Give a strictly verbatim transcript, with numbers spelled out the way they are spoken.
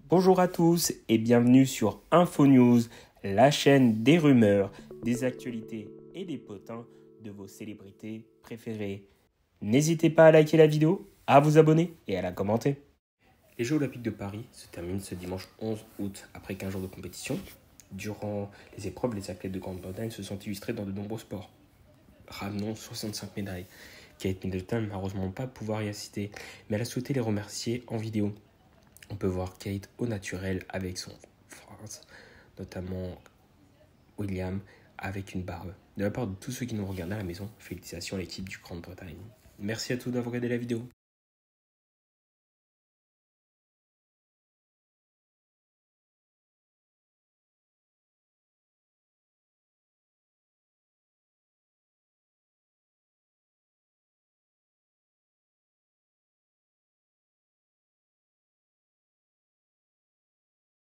Bonjour à tous et bienvenue sur InfoNews, la chaîne des rumeurs, des actualités et des potins de vos célébrités préférées. N'hésitez pas à liker la vidéo, à vous abonner et à la commenter. Les Jeux Olympiques de Paris se terminent ce dimanche onze août après quinze jours de compétition. Durant les épreuves, les athlètes de Grande-Bretagne se sont illustrés dans de nombreux sports, ramenant soixante-cinq médailles. Kate Middleton n'a malheureusement pas pouvoir y assister, mais elle a souhaité les remercier en vidéo. On peut voir Kate au naturel avec son phrase, notamment William avec une barbe. De la part de tous ceux qui nous regardent à la maison, félicitations à l'équipe du Grande-Bretagne. Merci à tous d'avoir regardé la vidéo.